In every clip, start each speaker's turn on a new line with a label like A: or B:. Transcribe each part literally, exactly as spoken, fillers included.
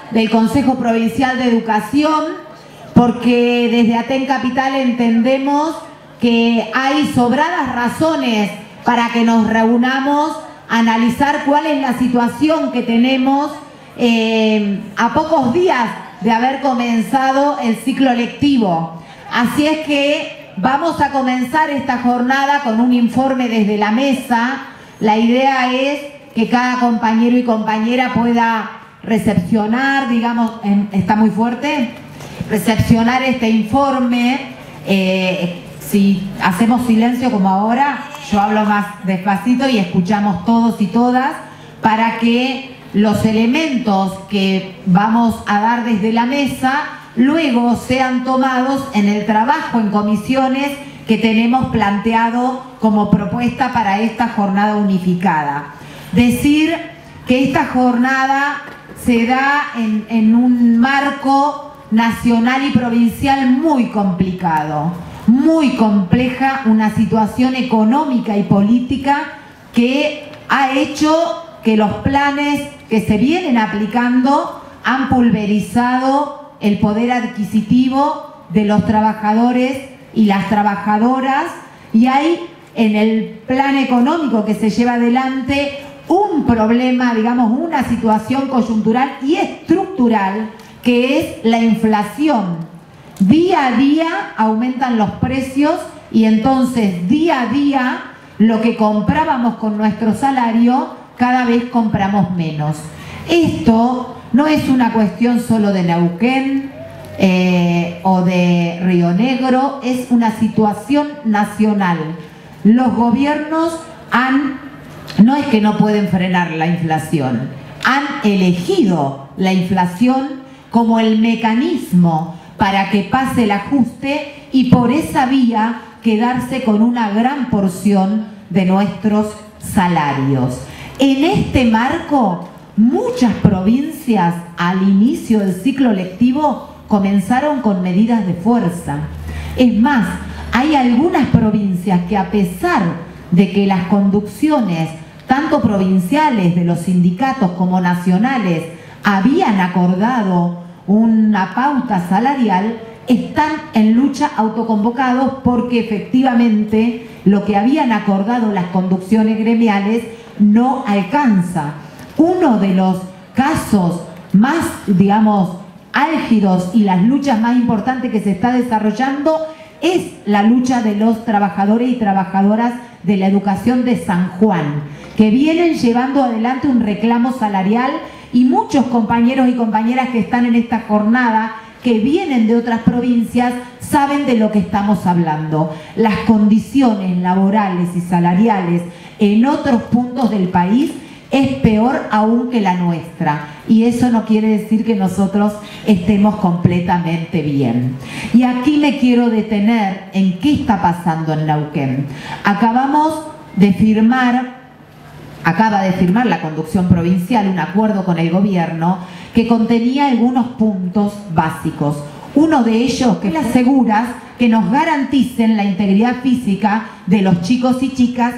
A: del Consejo Provincial de Educación, porque desde Aten Capital entendemos que hay sobradas razones para que nos reunamos a analizar cuál es la situación que tenemos eh, a pocos días de haber comenzado el ciclo lectivo. Así es que vamos a comenzar esta jornada con un informe desde la mesa. La idea es que cada compañero y compañera pueda recepcionar, digamos, en, está muy fuerte, recepcionar este informe. Eh, si hacemos silencio como ahora, yo hablo más despacito y escuchamos todos y todas para que los elementos que vamos a dar desde la mesa luego sean tomados en el trabajo en comisiones que tenemos planteado como propuesta para esta jornada unificada. Decir que esta jornada se da en, en un marco nacional y provincial muy complicado, muy compleja, una situación económica y política que ha hecho que los planes que se vienen aplicando han pulverizado el poder adquisitivo de los trabajadores y las trabajadoras, y hay en el plan económico que se lleva adelante un problema, digamos, una situación coyuntural y estructural que es la inflación. Día a día aumentan los precios y entonces día a día lo que comprábamos con nuestro salario cada vez compramos menos. Esto no es una cuestión solo de Neuquén eh, o de Río Negro, es una situación nacional. Los gobiernos han, no es que no pueden frenar la inflación, han elegido la inflación como el mecanismo para que pase el ajuste y por esa vía quedarse con una gran porción de nuestros salarios. En este marco, muchas provincias al inicio del ciclo lectivo comenzaron con medidas de fuerza. Es más, hay algunas provincias que a pesar de que las conducciones, tanto provinciales de los sindicatos como nacionales, habían acordado una pauta salarial, están en lucha autoconvocados porque efectivamente lo que habían acordado las conducciones gremiales no alcanza. Uno de los casos más, digamos, álgidos y las luchas más importantes que se está desarrollando es la lucha de los trabajadores y trabajadoras de la educación de San Juan, que vienen llevando adelante un reclamo salarial, y muchos compañeros y compañeras que están en esta jornada, que vienen de otras provincias, saben de lo que estamos hablando. Las condiciones laborales y salariales en otros puntos del país es peor aún que la nuestra, y eso no quiere decir que nosotros estemos completamente bien. Y aquí me quiero detener en qué está pasando en Neuquén. Acabamos de firmar, acaba de firmar la conducción provincial un acuerdo con el gobierno que contenía algunos puntos básicos. Uno de ellos, que las seguras que nos garanticen la integridad física de los chicos y chicas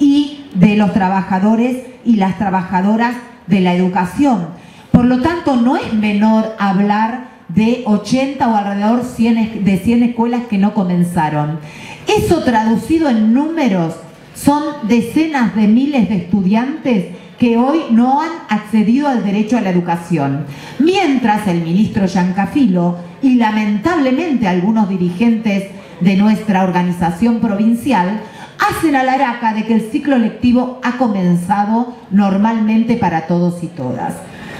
A: y de los trabajadores y las trabajadoras de la educación. Por lo tanto, no es menor hablar de ochenta o alrededor de cien escuelas que no comenzaron. Eso traducido en números son decenas de miles de estudiantes que hoy no han accedido al derecho a la educación. Mientras el ministro Giancafilo y lamentablemente algunos dirigentes de nuestra organización provincial hacen alaraca de que el ciclo lectivo ha comenzado normalmente para todos y todas.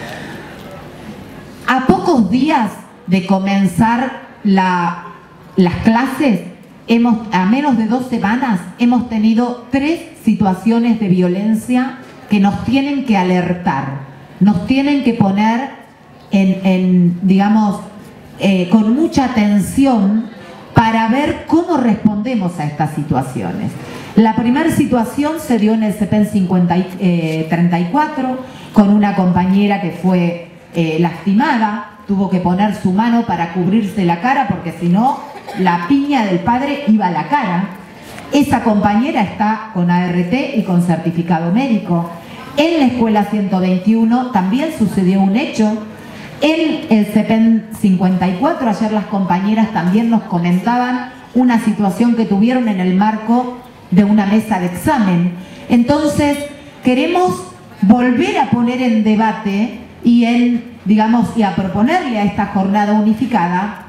A: A pocos días de comenzar la, las clases, hemos, a menos de dos semanas, hemos tenido tres situaciones de violencia que nos tienen que alertar, nos tienen que poner en, en digamos, eh, con mucha atención para ver cómo respondemos a estas situaciones. La primera situación se dio en el CEPEN cincuenta y, treinta y cuatro con una compañera que fue eh, lastimada, tuvo que poner su mano para cubrirse la cara porque si no la piña del padre iba a la cara. Esa compañera está con A R T y con certificado médico. En la escuela ciento veintiuno también sucedió un hecho En el CEPEN cincuenta y cuatro, ayer las compañeras también nos comentaban una situación que tuvieron en el marco de una mesa de examen. Entonces, queremos volver a poner en debate y, en, digamos, y a proponerle a esta jornada unificada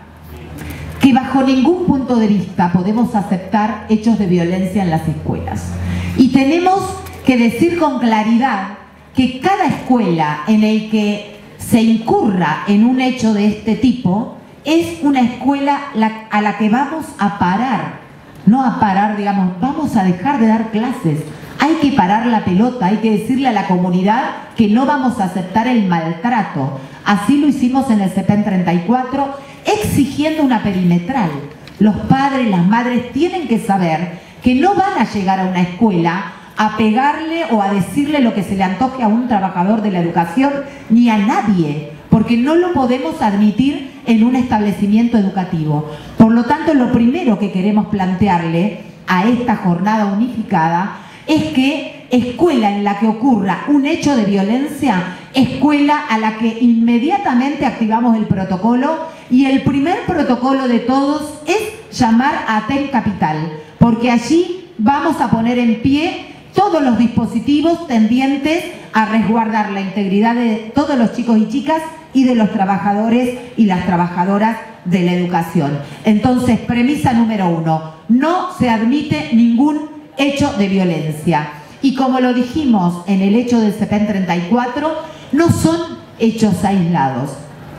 A: que bajo ningún punto de vista podemos aceptar hechos de violencia en las escuelas. Y tenemos que decir con claridad que cada escuela en el que se incurra en un hecho de este tipo es una escuela a la que vamos a parar. No a parar, digamos, vamos a dejar de dar clases. Hay que parar la pelota, hay que decirle a la comunidad que no vamos a aceptar el maltrato. Así lo hicimos en el CEPEN treinta y cuatro, exigiendo una perimetral. Los padres, las madres tienen que saber que no van a llegar a una escuela a pegarle o a decirle lo que se le antoje a un trabajador de la educación, ni a nadie, porque no lo podemos admitir en un establecimiento educativo. Por lo tanto, lo primero que queremos plantearle a esta jornada unificada es que escuela en la que ocurra un hecho de violencia, escuela a la que inmediatamente activamos el protocolo, y el primer protocolo de todos es llamar a ATEN Capital, porque allí vamos a poner en pie todos los dispositivos tendientes a resguardar la integridad de todos los chicos y chicas y de los trabajadores y las trabajadoras de la educación. Entonces, premisa número uno, no se admite ningún hecho de violencia. Y como lo dijimos en el hecho del CEPEN treinta y cuatro, no son hechos aislados,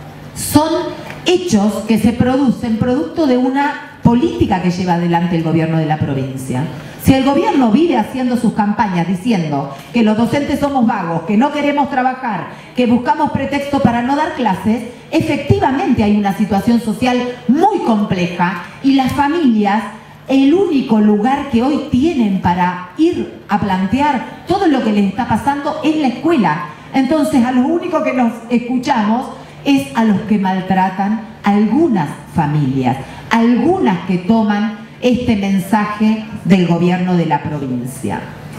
A: son hechos que se producen producto de una política que lleva adelante el gobierno de la provincia. Si el gobierno vive haciendo sus campañas diciendo que los docentes somos vagos, que no queremos trabajar, que buscamos pretexto para no dar clases, efectivamente hay una situación social muy compleja y las familias, el único lugar que hoy tienen para ir a plantear todo lo que les está pasando es la escuela. Entonces, a lo único que nos escuchamos es a los que maltratan algunas familias, algunas que toman este mensaje del gobierno de la provincia.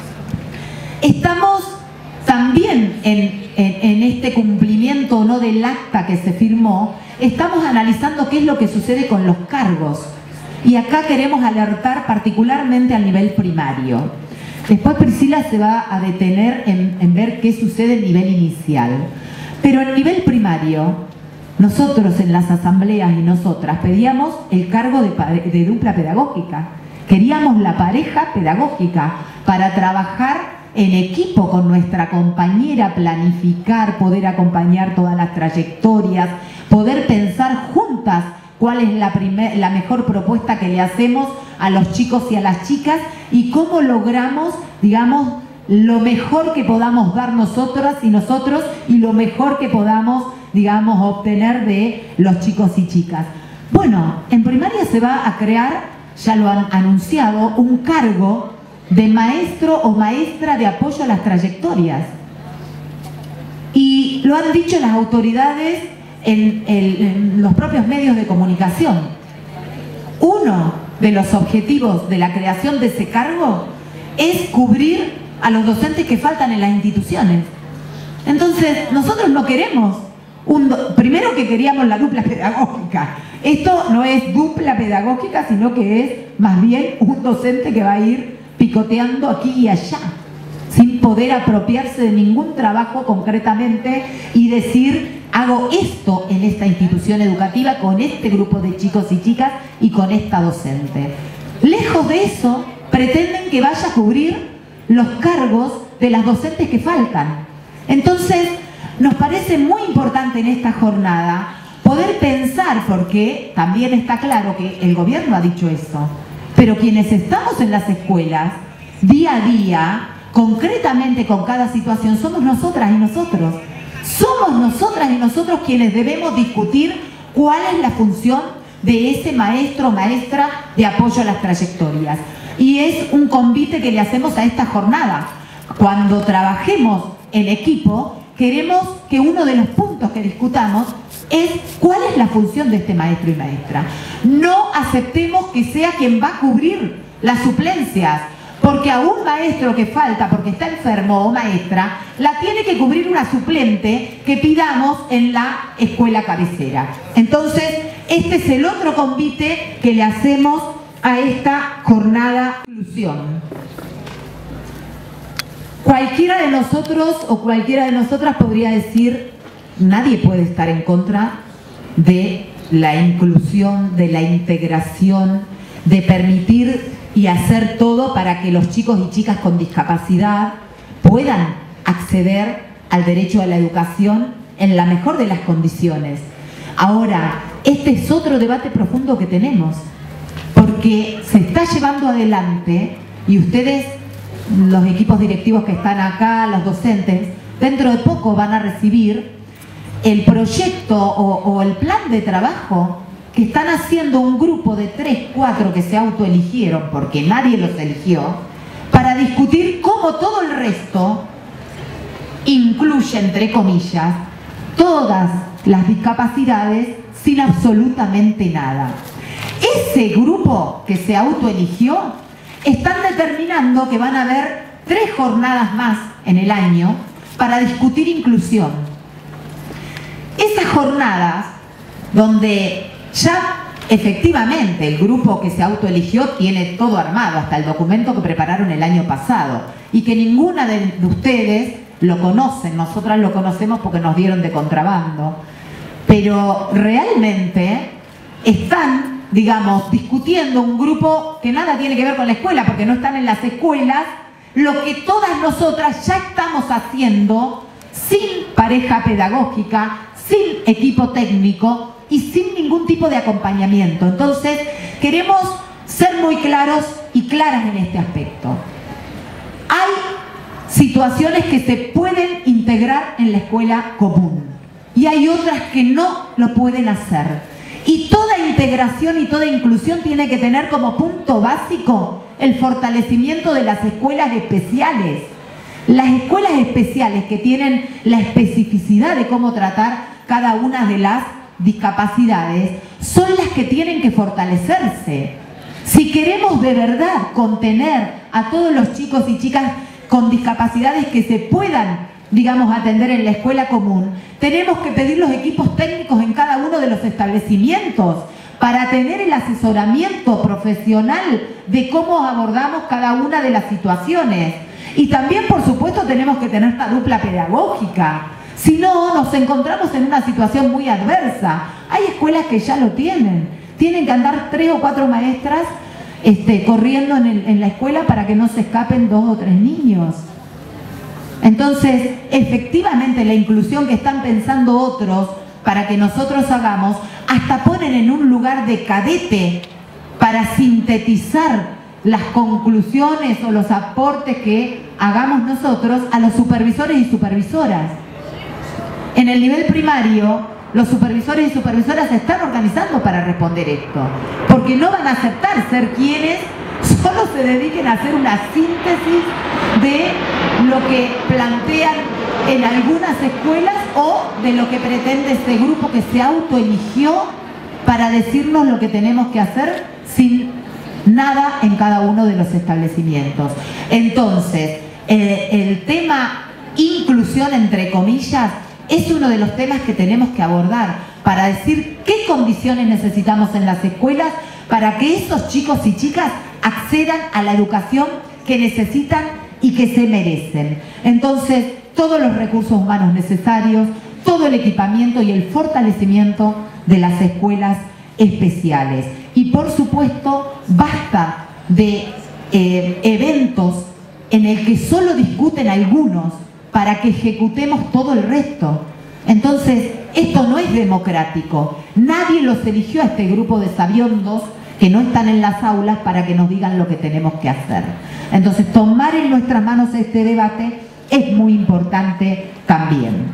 A: Estamos también en, en, en este cumplimiento o no del acta que se firmó, estamos analizando qué es lo que sucede con los cargos. Y acá queremos alertar particularmente al nivel primario. Después Priscila se va a detener en, en ver qué sucede a nivel inicial. Pero en nivel primario, nosotros en las asambleas y nosotras pedíamos el cargo de, de dupla pedagógica. Queríamos la pareja pedagógica para trabajar en equipo con nuestra compañera, planificar, poder acompañar todas las trayectorias, poder pensar juntas cuál es la, primer, la mejor propuesta que le hacemos a los chicos y a las chicas y cómo logramos, digamos, lo mejor que podamos dar nosotras y nosotros y lo mejor que podamos, digamos, obtener de los chicos y chicas. Bueno, en primaria se va a crear, ya lo han anunciado, un cargo de maestro o maestra de apoyo a las trayectorias. Y lo han dicho las autoridades en, en, en los propios medios de comunicación. Uno de los objetivos de la creación de ese cargo es cubrir a los docentes que faltan en las instituciones. Entonces, nosotros no queremos, un do... primero que queríamos la dupla pedagógica. Esto no es dupla pedagógica, sino que es más bien un docente que va a ir picoteando aquí y allá, sin poder apropiarse de ningún trabajo concretamente y decir, hago esto en esta institución educativa con este grupo de chicos y chicas y con esta docente. Lejos de eso, pretenden que vaya a cubrir los cargos de las docentes que faltan. Entonces, nos parece muy importante en esta jornada poder pensar, porque también está claro que el gobierno ha dicho eso, pero quienes estamos en las escuelas, día a día, concretamente con cada situación, somos nosotras y nosotros. Somos nosotras y nosotros quienes debemos discutir cuál es la función de ese maestro o maestra de apoyo a las trayectorias. Y es un convite que le hacemos a esta jornada. Cuando trabajemos en equipo, queremos que uno de los puntos que discutamos es cuál es la función de este maestro y maestra. No aceptemos que sea quien va a cubrir las suplencias, porque a un maestro que falta, porque está enfermo o maestra, la tiene que cubrir una suplente que pidamos en la escuela cabecera. Entonces, este es el otro convite que le hacemos a esta jornada de inclusión. Cualquiera de nosotros o cualquiera de nosotras podría decir, nadie puede estar en contra de la inclusión, de la integración, de permitir y hacer todo para que los chicos y chicas con discapacidad puedan acceder al derecho a la educación en la mejor de las condiciones. Ahora, este es otro debate profundo que tenemos, porque se está llevando adelante, y ustedes, los equipos directivos que están acá, los docentes, dentro de poco van a recibir el proyecto o, o el plan de trabajo que están haciendo un grupo de tres, cuatro que se autoeligieron, porque nadie los eligió, para discutir cómo todo el resto incluye, entre comillas, todas las discapacidades sin absolutamente nada. Ese grupo que se autoeligió están determinando que van a haber tres jornadas más en el año para discutir inclusión. Esas jornadas donde ya efectivamente el grupo que se autoeligió tiene todo armado, hasta el documento que prepararon el año pasado, y que ninguna de ustedes lo conocen, nosotras lo conocemos porque nos dieron de contrabando, pero realmente están, digamos, discutiendo un grupo que nada tiene que ver con la escuela, porque no están en las escuelas, lo que todas nosotras ya estamos haciendo sin pareja pedagógica, sin equipo técnico y sin ningún tipo de acompañamiento. Entonces, queremos ser muy claros y claras en este aspecto. Hay situaciones que se pueden integrar en la escuela común y hay otras que no lo pueden hacer. Y toda integración y toda inclusión tiene que tener como punto básico el fortalecimiento de las escuelas especiales. Las escuelas especiales que tienen la especificidad de cómo tratar cada una de las discapacidades son las que tienen que fortalecerse. Si queremos de verdad contener a todos los chicos y chicas con discapacidades que se puedan, digamos, atender en la escuela común, tenemos que pedir los equipos técnicos en cada uno de los establecimientos para tener el asesoramiento profesional de cómo abordamos cada una de las situaciones. Y también, por supuesto, tenemos que tener esta dupla pedagógica. Si no, nos encontramos en una situación muy adversa. Hay escuelas que ya lo tienen. Tienen que andar tres o cuatro maestras este, corriendo en, el, en la escuela para que no se escapen dos o tres niños. Entonces, efectivamente, la inclusión que están pensando otros para que nosotros hagamos, hasta ponen en un lugar de cadete para sintetizar las conclusiones o los aportes que hagamos nosotros a los supervisores y supervisoras. En el nivel primario, los supervisores y supervisoras se están organizando para responder esto, porque no van a aceptar ser quienes solo se dediquen a hacer una síntesis de lo que plantean en algunas escuelas o de lo que pretende este grupo que se autoeligió para decirnos lo que tenemos que hacer sin nada en cada uno de los establecimientos. Entonces, eh, el tema inclusión, entre comillas, es uno de los temas que tenemos que abordar para decir qué condiciones necesitamos en las escuelas para que esos chicos y chicas accedan a la educación que necesitan y que se merecen. Entonces, todos los recursos humanos necesarios, todo el equipamiento y el fortalecimiento de las escuelas especiales. Y por supuesto, basta de eh, eventos en el que solo discuten algunos para que ejecutemos todo el resto. Entonces, esto no es democrático. Nadie los eligió a este grupo de sabiondos que no están en las aulas para que nos digan lo que tenemos que hacer. Entonces, tomar en nuestras manos este debate es muy importante también.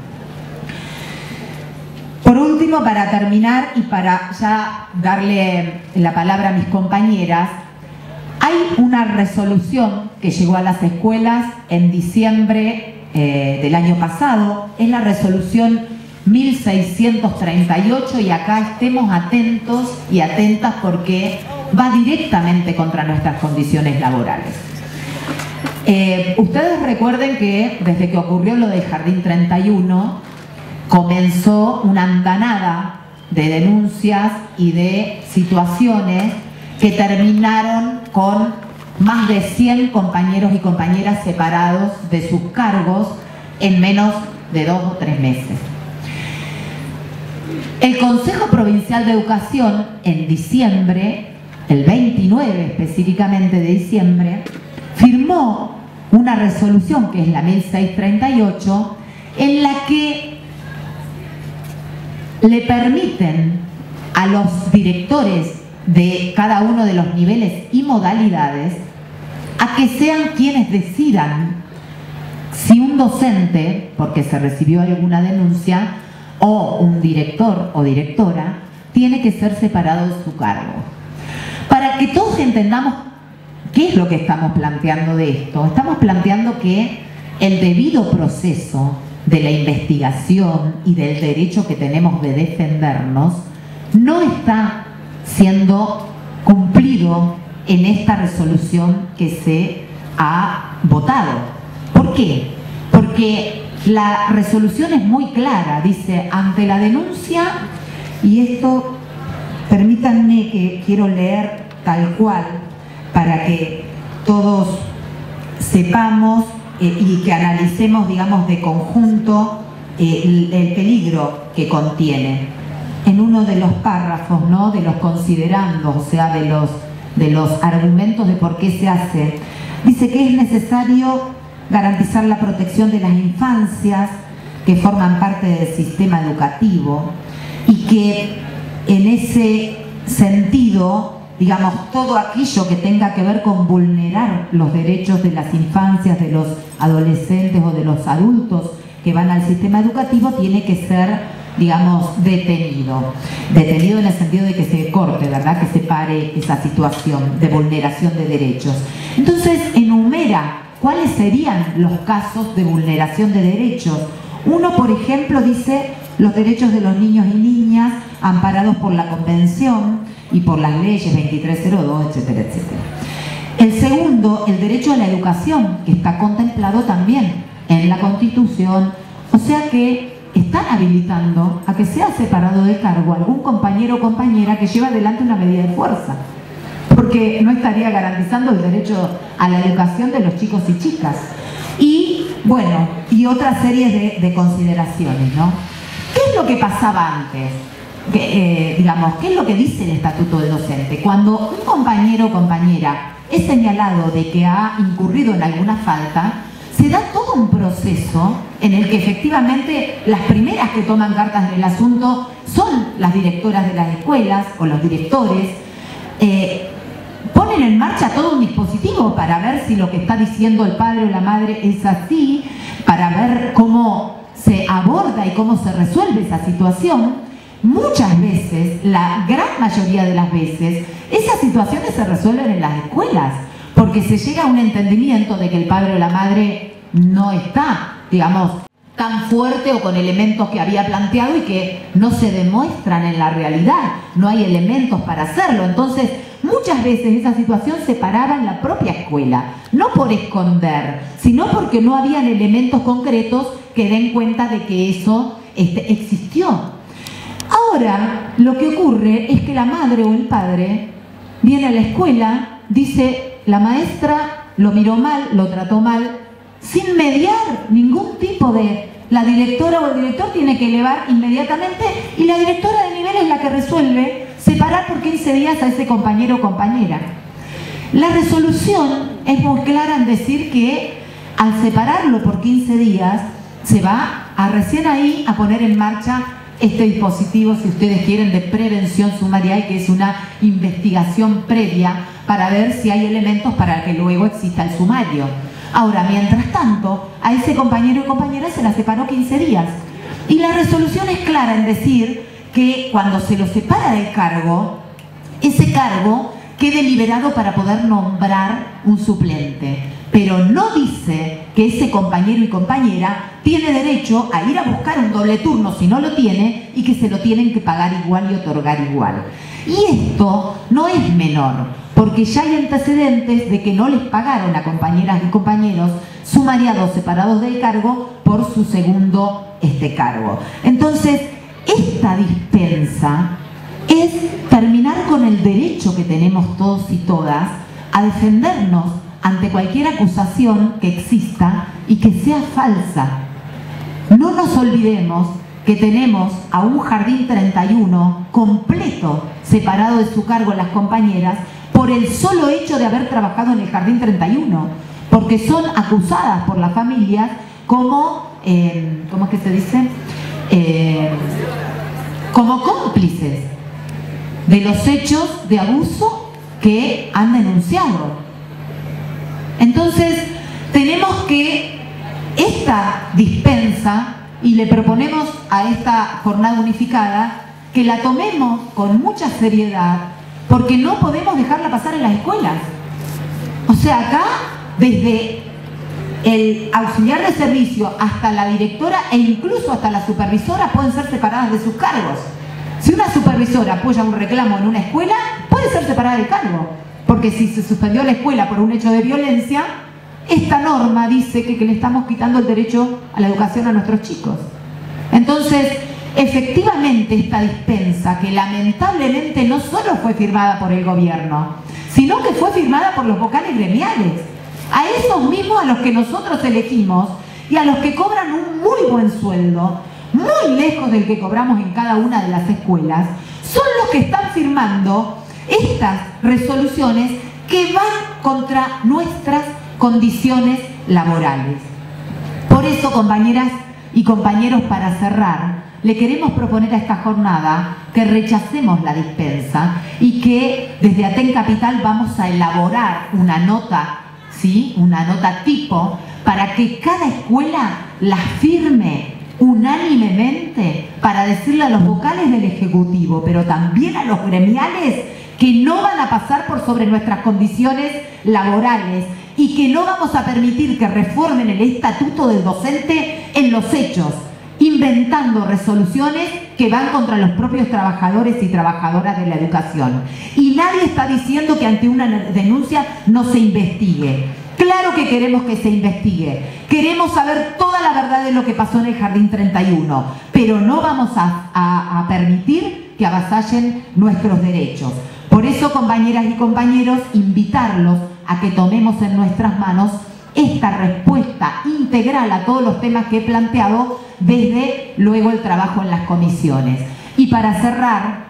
A: Por último, para terminar y para ya darle la palabra a mis compañeras, hay una resolución que llegó a las escuelas en diciembre eh, del año pasado, es la resolución mil seiscientos treinta y ocho, y acá estemos atentos y atentas porque va directamente contra nuestras condiciones laborales. Eh, ustedes recuerden que desde que ocurrió lo del Jardín treinta y uno, comenzó una andanada de denuncias y de situaciones que terminaron con más de cien compañeros y compañeras separados de sus cargos en menos de dos o tres meses. El Consejo Provincial de Educación, en diciembre, el veintinueve específicamente de diciembre, firmó una resolución, que es la mil seiscientos treinta y ocho, en la que le permiten a los directores de cada uno de los niveles y modalidades a que sean quienes decidan si un docente, porque se recibió alguna denuncia, o un director o directora, tiene que ser separado de su cargo. Para que todos entendamos qué es lo que estamos planteando de esto, estamos planteando que el debido proceso de la investigación y del derecho que tenemos de defendernos no está siendo cumplido en esta resolución que se ha votado. ¿Por qué? Porque la resolución es muy clara, dice, ante la denuncia, y esto permítanme que quiero leer tal cual para que todos sepamos eh, y que analicemos, digamos, de conjunto eh, el, el peligro que contiene. En uno de los párrafos, ¿no?, de los considerandos, o sea, de los, de los argumentos de por qué se hace, dice que es necesario garantizar la protección de las infancias que forman parte del sistema educativo y que en ese sentido, digamos, todo aquello que tenga que ver con vulnerar los derechos de las infancias, de los adolescentes o de los adultos que van al sistema educativo, tiene que ser, digamos, detenido. Detenido en el sentido de que se corte, ¿verdad?, que se pare esa situación de vulneración de derechos. Entonces, enumera cuáles serían los casos de vulneración de derechos. Uno, por ejemplo, dice los derechos de los niños y niñas amparados por la Convención y por las leyes veintitrés cero dos, etcétera, etcétera. El segundo, el derecho a la educación, que está contemplado también en la Constitución, o sea que están habilitando a que sea separado de cargo algún compañero o compañera que lleva adelante una medida de fuerza, porque no estaría garantizando el derecho a la educación de los chicos y chicas. Y, bueno, y otra serie de, de consideraciones, ¿no? ¿Qué es lo que pasaba antes? Que, eh, digamos, ¿qué es lo que dice el Estatuto del Docente? Cuando un compañero o compañera es señalado de que ha incurrido en alguna falta, se da todo un proceso en el que efectivamente las primeras que toman cartas en el asunto son las directoras de las escuelas o los directores. Eh, ponen en marcha todo un dispositivo para ver si lo que está diciendo el padre o la madre es así, para ver cómo se aborda y cómo se resuelve esa situación. Muchas veces, la gran mayoría de las veces, esas situaciones se resuelven en las escuelas, porque se llega a un entendimiento de que el padre o la madre no está, digamos, tan fuerte o con elementos que había planteado y que no se demuestran en la realidad, no hay elementos para hacerlo. Entonces, muchas veces esa situación se paraba en la propia escuela, no por esconder, sino porque no habían elementos concretos que den cuenta de que eso este, existió. Ahora, lo que ocurre es que la madre o el padre viene a la escuela, dice, la maestra lo miró mal, lo trató mal, sin mediar ningún tipo de... La directora o el director tiene que elevar inmediatamente y la directora de nivel es la que resuelve separar por quince días a ese compañero o compañera. La resolución es muy clara en decir que al separarlo por quince días se va a recién ahí a poner en marcha este dispositivo, si ustedes quieren, de prevención sumarial, que es una investigación previa para ver si hay elementos para que luego exista el sumario. Ahora, mientras tanto, a ese compañero y compañera se la separó quince días. Y la resolución es clara en decir que cuando se lo separa del cargo, ese cargo quede liberado para poder nombrar un suplente. Pero no dice que ese compañero y compañera tiene derecho a ir a buscar un doble turno si no lo tiene y que se lo tienen que pagar igual y otorgar igual. Y esto no es menor, porque ya hay antecedentes de que no les pagaron a compañeras y compañeros sumariados separados del cargo por su segundo este cargo. Entonces, esta dispensa es terminar con el derecho que tenemos todos y todas a defendernos ante cualquier acusación que exista y que sea falsa. No nos olvidemos que tenemos a un Jardín treinta y uno completo separado de su cargo las compañeras por el solo hecho de haber trabajado en el Jardín treinta y uno, porque son acusadas por las familias como, eh, ¿cómo es que se dice? Eh, como cómplices de los hechos de abuso que han denunciado. Entonces, tenemos que esta dispensa, y le proponemos a esta jornada unificada que la tomemos con mucha seriedad, porque no podemos dejarla pasar en las escuelas. O sea, acá, desde el auxiliar de servicio hasta la directora e incluso hasta la supervisora pueden ser separadas de sus cargos. Si una supervisora apoya un reclamo en una escuela, puede ser separada del cargo, porque si se suspendió la escuela por un hecho de violencia, esta norma dice que, que le estamos quitando el derecho a la educación a nuestros chicos. Entonces, efectivamente, esta dispensa, que lamentablemente no solo fue firmada por el gobierno, sino que fue firmada por los vocales gremiales, a esos mismos a los que nosotros elegimos y a los que cobran un muy buen sueldo, muy lejos del que cobramos en cada una de las escuelas, son los que están firmando estas resoluciones que van contra nuestras condiciones laborales. Por eso, compañeras y compañeros, para cerrar, le queremos proponer a esta jornada que rechacemos la dispensa y que desde Aten Capital vamos a elaborar una nota, ¿sí? Una nota tipo, para que cada escuela la firme unánimemente, para decirle a los vocales del Ejecutivo, pero también a los gremiales, que no van a pasar por sobre nuestras condiciones laborales y que no vamos a permitir que reformen el estatuto del docente en los hechos, inventando resoluciones que van contra los propios trabajadores y trabajadoras de la educación. Y nadie está diciendo que ante una denuncia no se investigue. Claro que queremos que se investigue. Queremos saber toda la verdad de lo que pasó en el Jardín treinta y uno, pero no vamos a, a, a permitir que avasallen nuestros derechos. Por eso, compañeras y compañeros, invitarlos a que tomemos en nuestras manos esta respuesta integral a todos los temas que he planteado, desde luego el trabajo en las comisiones. Y para cerrar,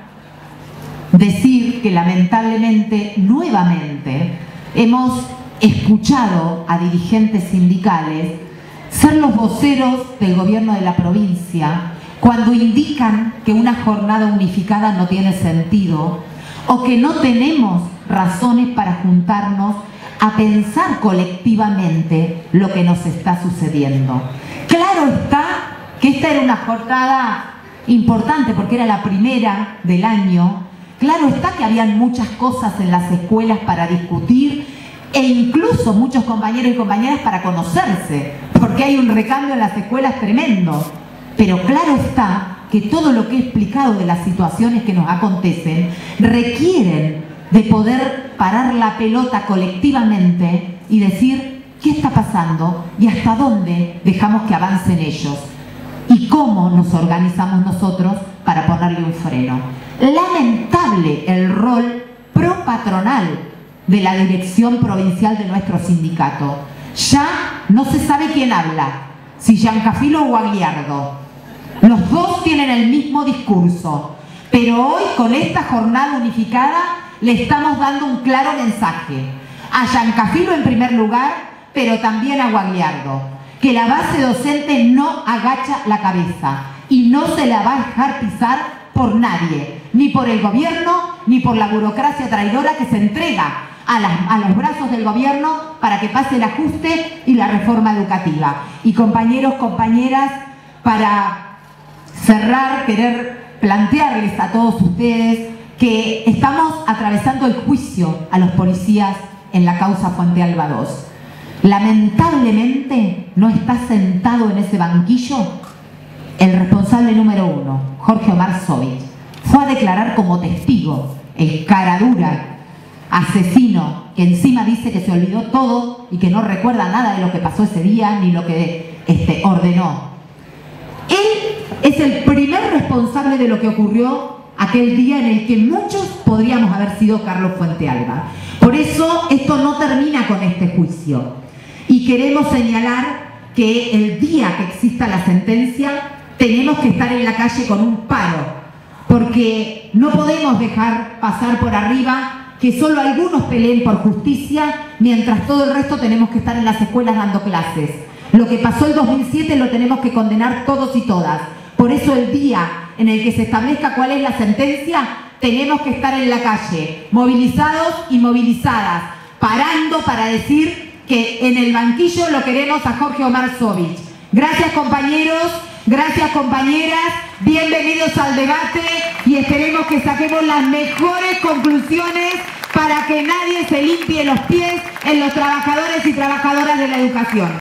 A: decir que lamentablemente, nuevamente, hemos escuchado a dirigentes sindicales ser los voceros del gobierno de la provincia cuando indican que una jornada unificada no tiene sentido o que no tenemos razones para juntarnos a pensar colectivamente lo que nos está sucediendo. Claro está que esta era una jornada importante porque era la primera del año. Claro está que habían muchas cosas en las escuelas para discutir e incluso muchos compañeros y compañeras para conocerse, porque hay un recambio en las escuelas tremendo. Pero claro está que todo lo que he explicado de las situaciones que nos acontecen requieren de poder parar la pelota colectivamente y decir qué está pasando y hasta dónde dejamos que avancen ellos y cómo nos organizamos nosotros para ponerle un freno. Lamentable el rol pro-patronal de la dirección provincial de nuestro sindicato. Ya no se sabe quién habla, si Giancafilo o Aguiardo. Los dos tienen el mismo discurso, pero hoy con esta jornada unificada le estamos dando un claro mensaje. A Giancafilo en primer lugar, pero también a Guagliardo, que la base docente no agacha la cabeza y no se la va a dejar pisar por nadie, ni por el gobierno, ni por la burocracia traidora que se entrega a, las, a los brazos del gobierno para que pase el ajuste y la reforma educativa. Y compañeros, compañeras, para cerrar, querer plantearles a todos ustedes que estamos atravesando el juicio a los policías en la causa Fuente Alba dos. Lamentablemente no está sentado en ese banquillo el responsable número uno, Jorge Omar Sovich. Fue a declarar como testigo, el cara dura, asesino, que encima dice que se olvidó todo y que no recuerda nada de lo que pasó ese día ni lo que este, ordenó. Él es el primer responsable de lo que ocurrió aquel día en el que muchos podríamos haber sido Carlos Fuentealba. Por eso esto no termina con este juicio. Y queremos señalar que el día que exista la sentencia tenemos que estar en la calle con un paro, porque no podemos dejar pasar por arriba que solo algunos peleen por justicia, mientras todo el resto tenemos que estar en las escuelas dando clases. Lo que pasó el dos mil siete lo tenemos que condenar todos y todas. Por eso el día en el que se establezca cuál es la sentencia, tenemos que estar en la calle, movilizados y movilizadas, parando para decir que en el banquillo lo queremos a Jorge Omar Sovich. Gracias, compañeros, gracias, compañeras, bienvenidos al debate y esperemos que saquemos las mejores conclusiones para que nadie se limpie los pies en los trabajadores y trabajadoras de la educación.